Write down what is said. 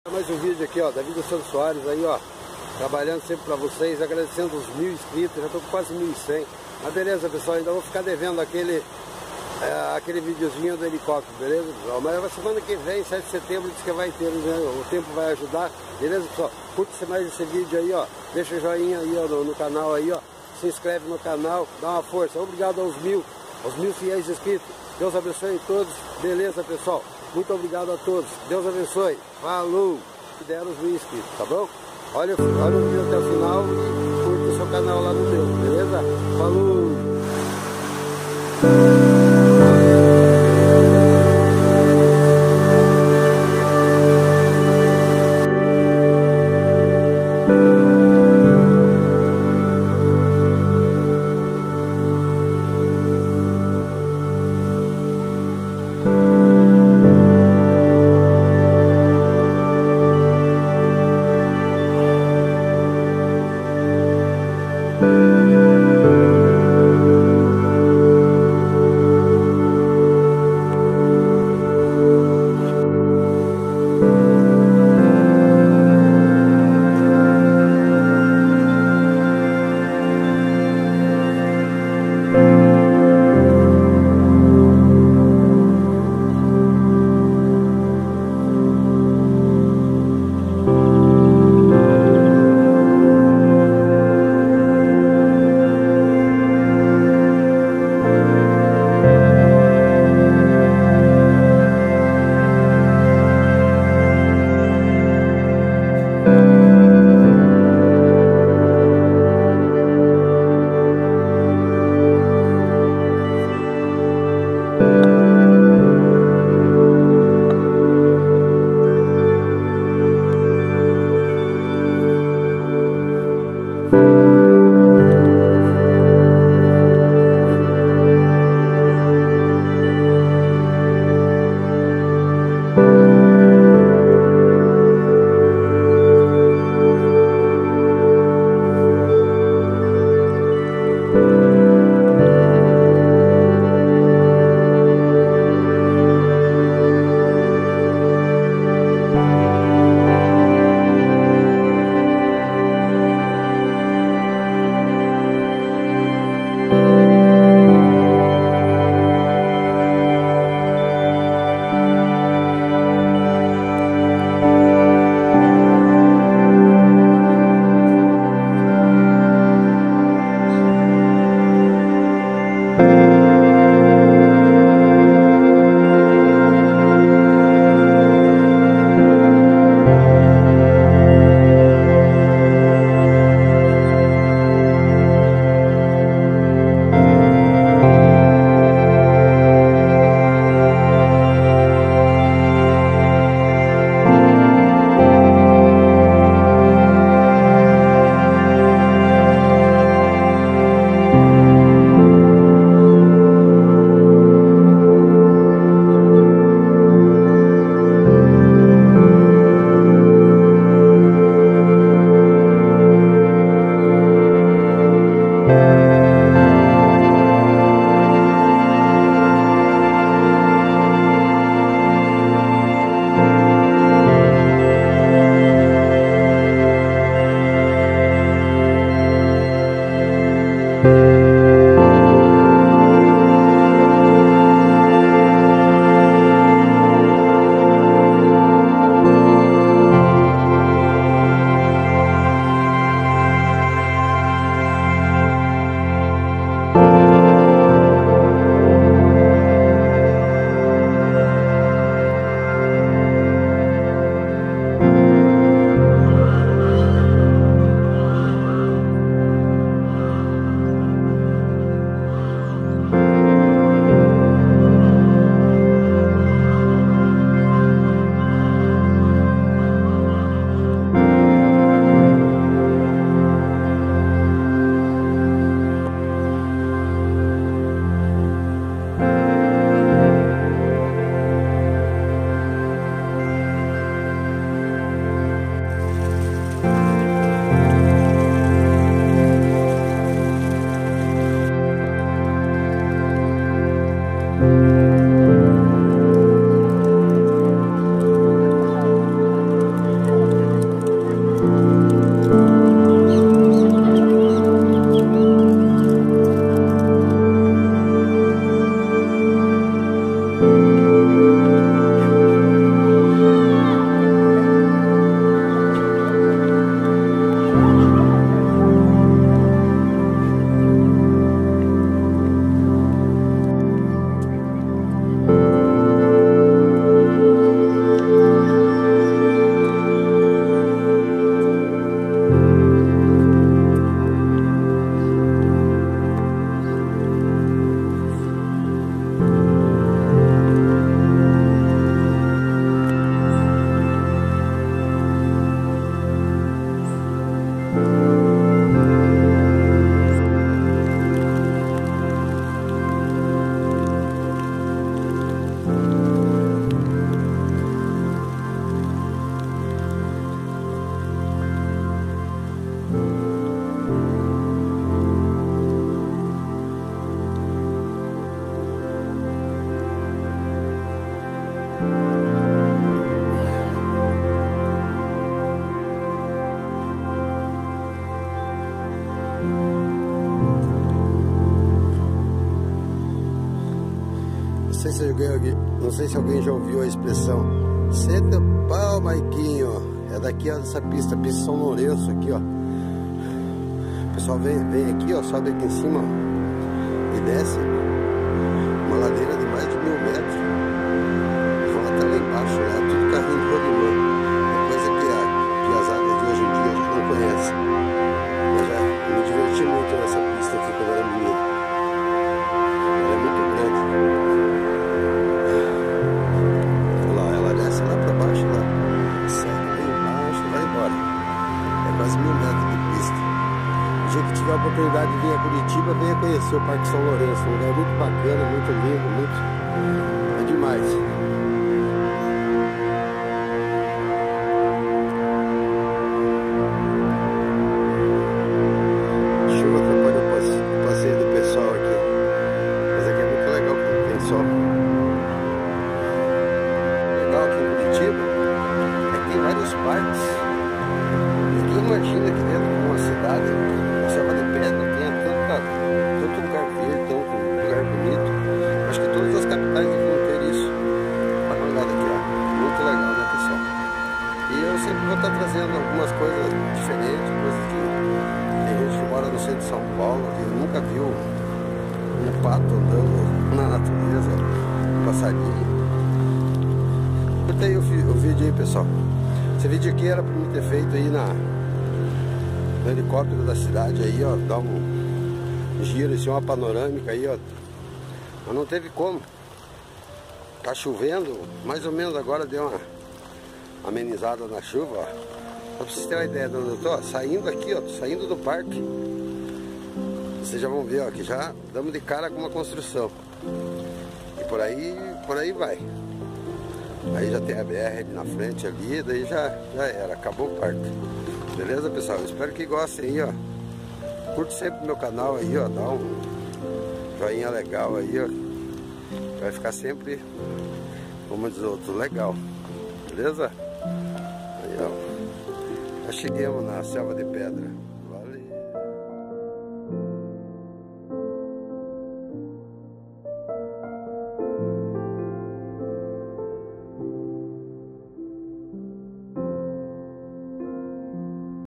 Mais um vídeo aqui, ó, da Vida Santos Soares aí, ó, trabalhando sempre pra vocês, agradecendo os 1000 inscritos, já tô com quase 1100. Mas beleza, pessoal, ainda vou ficar devendo aquele videozinho do helicóptero, beleza, pessoal? Mas a semana que vem, 7 de setembro, diz que vai ter, né? O tempo vai ajudar, beleza, pessoal? Curte mais esse vídeo aí, ó, deixa o joinha aí, ó, no canal aí, ó, se inscreve no canal, dá uma força. Obrigado aos 1000 fiéis inscritos. Deus abençoe todos, beleza, pessoal? Muito obrigado a todos. Deus abençoe. Falou! Deram os 1000 inscritos, tá bom? Olha o vídeo até o final e curta o seu canal lá no meu, beleza? Falou! não sei se alguém já ouviu a expressão senta o pau, Maiquinho. É daqui, ó, dessa pista São Lourenço aqui, ó. O pessoal vem aqui, ó, sobe aqui em cima, ó, e desce uma ladeira de mais de 1000 metros. Vão até lá embaixo, lá, tudo carrinho de rolimã. É coisa que a piazada de hoje em dia não conhece. Eu já me diverti muito nessa pista aqui quando eu era menino. Ela é muito grande. Olha lá, ela desce lá pra baixo, lá, segue lá embaixo e vai embora. É quase 1000 metros de pista. O dia que tiver a oportunidade de vir a Curitiba, venha conhecer o Parque São Lourenço. Um lugar muito bacana, muito lindo, muito... é demais. Chuva atrapalha o passeio do pessoal aqui. Mas aqui é muito legal porque tem sol. Legal aqui em Curitiba é que tem vários parques. Ninguém imagina que dentro de uma cidade, a Selva de Pedra, tem tanto lugar verde, tanto lugar bonito. Acho que todas as capitais deviam ter isso. Dá uma olhada aqui, ó. Muito legal, né, pessoal? E eu sempre vou estar trazendo algumas coisas diferentes, coisas que tem gente que mora no centro de São Paulo que nunca viu um pato andando na natureza, um passarinho. Curta aí o vídeo aí, pessoal. Esse vídeo aqui era para mim ter feito aí no helicóptero da cidade aí, ó, dar um giro, assim, uma panorâmica aí, ó. Mas não teve como. Tá chovendo, mais ou menos agora deu uma amenizada na chuva, ó. Só pra vocês terem uma ideia de onde eu tô, ó, saindo aqui, ó, saindo do parque. Vocês já vão ver, ó, que já damos de cara com uma construção. E por aí vai. Aí já tem a BR ali na frente ali, daí já era, acabou o parque. Beleza, pessoal? Eu espero que gostem aí, ó. Curte sempre o meu canal aí, ó, dá um joinha legal aí, ó. Vai ficar sempre, como diz o outro, legal. Beleza? Aí, ó. Já chegamos na Selva de Pedra.